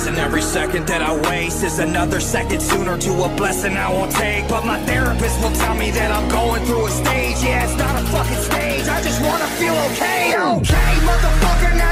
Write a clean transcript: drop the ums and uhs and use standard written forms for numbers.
And every second that I waste is another second sooner to a blessing I won't take. But my therapist will tell me that I'm going through a stage. Yeah, it's not a fucking stage, I just wanna feel okay. Okay, motherfucker, now